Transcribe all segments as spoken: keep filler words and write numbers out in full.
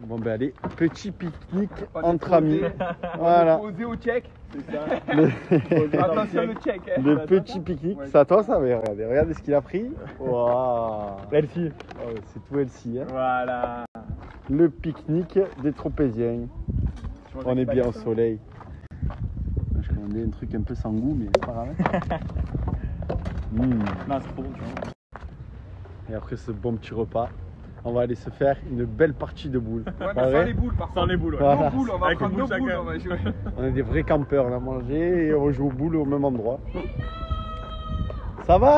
Bon ben allez, petit pique-nique On entre est amis. posé. Voilà. On est posé au check. C'est ça. Le, Attention le check. Hein. le petit pique-nique. C'est à toi ça, mais regardez, regardez ce qu'il a pris. Waouh. Merci. Oh, c'est tout healthy. Hein. Voilà. Le pique-nique des Tropéziens. On est bien au soleil. Je commandais un truc un peu sans goût, mais c'est pas grave. Mmh. Non, c'est trop bon, tu vois. Et après ce bon petit repas, on va aller se faire une belle partie de boules. Ouais, mais Pas sans vrai les boules par Sans contre. les boules, ouais. Voilà. Nos boules, on va Avec prendre une nos boule boules, chacun. on va jouer. On est des vrais campeurs, on a mangé et on joue aux boules au même endroit. Ça va?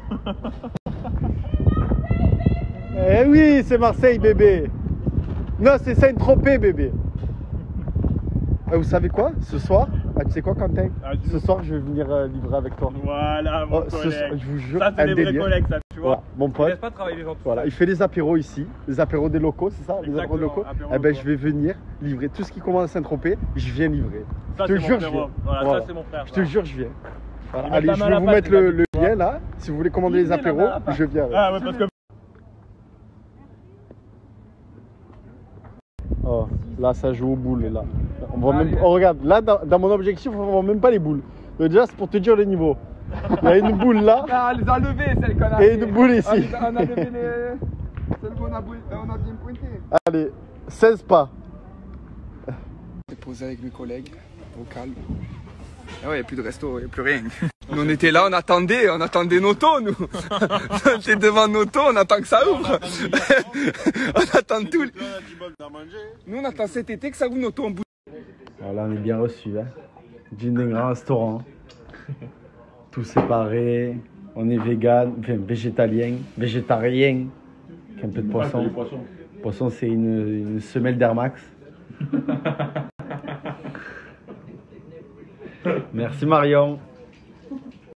Eh oui, c'est Marseille, bébé. Non, c'est Saint-Tropez, bébé. Ah, vous savez quoi? Ce soir, ah, tu sais quoi, Quentin? Ah, dis-nous. Ce soir, je vais venir euh, livrer avec toi. Voilà, mon Oh, ce collègue. soir, je vous jure, Ça, un c'est des vrais délire. collègues, ça, tu vois. Voilà, mon On pote. laisse pas travailler les gens tout Voilà, il fait des apéros ici, les apéros des locaux, c'est ça? Les apéros Exactement, locaux. apéros Eh ben, locaux. je vais venir livrer tout ce qui commence à Saint-Tropez, je viens livrer. Ça, je te c'est jure, mon je frérot. viens. Voilà, Voilà. ça, c'est mon frère. Je te jure, je viens. Voilà. Ils mettent Allez, la je main à vais la vous pâte, mettre les le, amis. le lien là, si vous voulez commander Ils les mettent la main apéros, à la pâte. je viens. Ah, ouais, parce que. Oh, là, ça joue aux boules là. On voit Allez. même, oh, regarde, là, dans, dans mon objectif, on voit même pas les boules. Donc, déjà, c'est pour te dire le niveau. Il y a une boule là. Ah, on les a levées, celles qu'on a. Et une boule ici. On, les a, on a levé les. Celles qu'on a, bou- on a bien pointé. Allez, seize pas. J'ai posé avec mes collègues, au calme. Ah ouais, il n'y a plus de resto, il n'y a plus rien. Nous, on était là, on attendait, on attendait nos taux, nous. On était devant nos taux, on attend que ça ouvre. On attend tout. Nous, on attend cet été que ça ouvre nos taux en bout. Alors là, on est bien reçu. Hein. D'une d'un grand restaurant. Tout séparé. On est vegan, enfin végétalien, végétarien. Avec un peu de poisson. Poisson, c'est une, une semelle d'Air Max. Merci Marion.